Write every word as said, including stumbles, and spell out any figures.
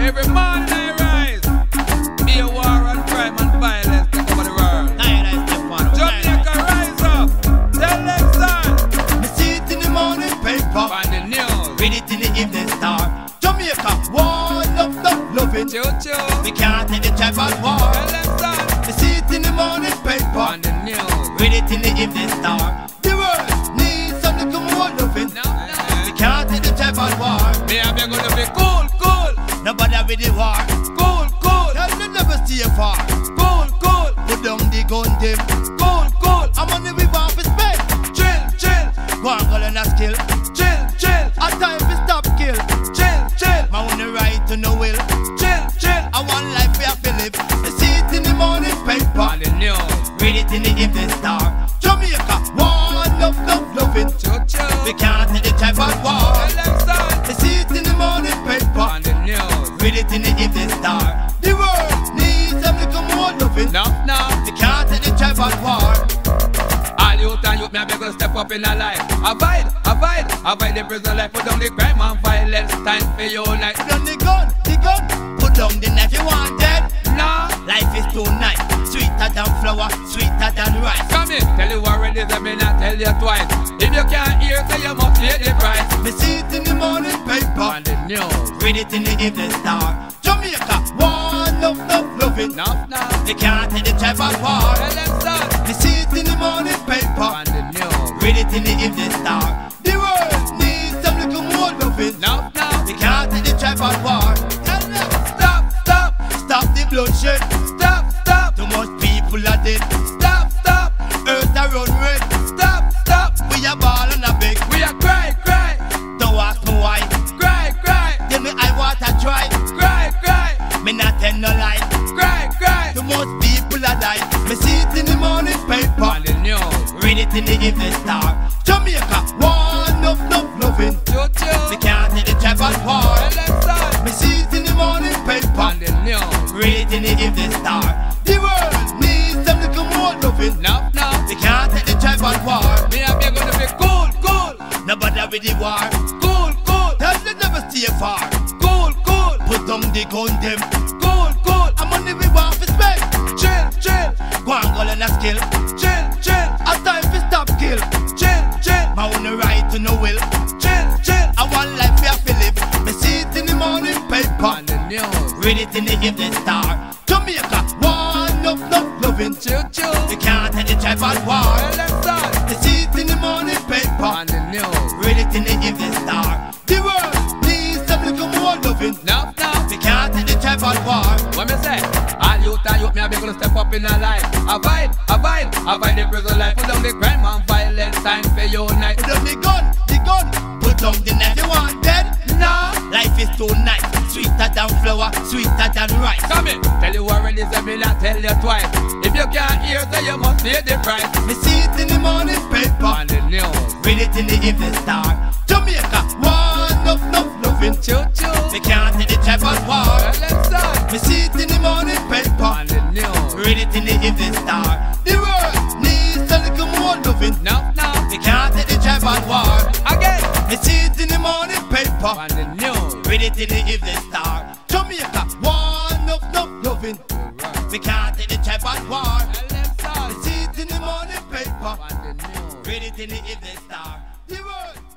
Every morning I rise. Be a war on crime and violence take over the world. Jamaica rise up. Tell them son. Me see it in the morning paper, On the news. read it in the evening star. Jamaica, war, love, love, loving. Choo choo. We can't take the tribal war. Tell them son. Me see it in the morning paper, On the news. read it in the evening star. The world needs some little more loving. No, no. We can't take the tribal war. Me and me gonna be cool, cool, Nobody with the war. cool, cool, Tell them never stay far. cool, cool, Put down the gun them. cool, cool. I'm on the we want to spend. Chill, chill, Go and go and a skill. chill, chill, A time to stop kill. chill, chill, Man want the right to no will. chill, chill. I want life we have to live. You see it in the morning paper, On the news. read it in the evening star. Jamaica, war, love, love, loving. Choo choo. We can't take the tribal war. Tell them son. You see it in the morning paper, On the news. read it in the evening star. The world needs a little more loving. No, no. We can't take the tribal war. All youth and youth, me a beg to step up in a life. Avoid, avoid, avoid the prison life. Put down the crime and violence. Time for unite. Put down the gun, the gun. Put down the knife you wanted. No. Life is too nice, sweeter than flour, sweeter than rice. Come in, tell you already, let me not tell you twice. If you can't hear, then you must pay the price. Me see it in the morning paper, On the news. read it in the evening star. Jamaica, one love, love, loving. No, no. You can't take the tribal war. Tell them son. Me see it in the morning paper, On the news. read it in the evening star. The world needs some little more loving. No, no. You can't take the tribal war. Tell them, Stop, stop, stop the bloodshed. stop, stop, Too much people are dead. stop, stop, Earth a run red. stop, stop. We a ball and a beg. We are cry, cry, Don't ask me why. cry, cry, Tell me I want to try. cry, cry, Me not tell no lie. cry, cry. Too much people are die. Me see it in the morning paper, On the news. read it in the evening star. Jamaica, one love, love, loving. Choo We choo. can't take the tribal war. Tell them son. Me see it in the morning paper, On the news. read it in the evening star. The world needs some little more loving. No, no. We can't take the tribal war. Me and me gonna be cool, cool, Nobody with the war. cool, cool, Tell them never stay far. cool, cool, Put down the gun them. cool, cool. I'm on the we want to spend. Chill, chill, Go and go and a skill. chill, chill, A time to stop kill. chill, chill, Man want the right to no will. chill, chill. I want life we have to live. Me see it in the morning paper, On the news. read it in the evening star. Jamaica, one love, love, loving. Choo choo. We can't take the tribal war. Tell them son. Me see it in the morning paper, On the news. read it in the evening star. The world needs some little more loving. No, no. We can't take the tribal war. What me say? All youth and youth, me a beg to step up in a life. Avoid, avoid, avoid the prison life. Put down the crime and violence. Time for unite. Put down the gun, the gun. Put down the knife you wanted. No. Life is too nice, sweeter than flour, sweeter than rice. Come in, tell you already, let me not tell you twice. If you can't hear, then you must pay the price. Me see it in the morning paper, On the news. read it in the evening star. Jamaica, one love, love, loving. Choo choo. We can't take the tribal war. Tell them son. Me see it in the morning paper, On the news. read it in the evening star. The world needs a little more loving. No, no. We can't take the tribal war. Again. Me see it in the morning paper, On the news. read it in the evening star. Jamaica, one love, love, loving. We can't take the tribal war. Tell them Me son. see it in the morning paper, On the news. read it in the evening star. The world